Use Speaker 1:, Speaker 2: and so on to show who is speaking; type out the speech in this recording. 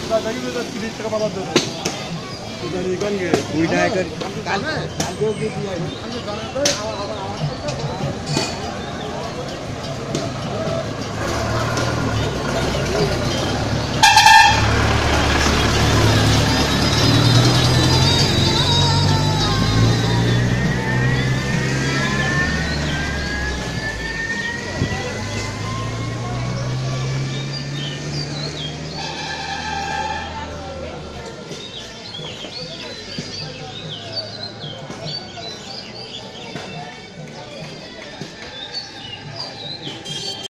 Speaker 1: 30 টাকা পাতা দেবে উদানি কোন গে
Speaker 2: 2 টাকা করে
Speaker 1: কালকেও কি দিয়ে আইবো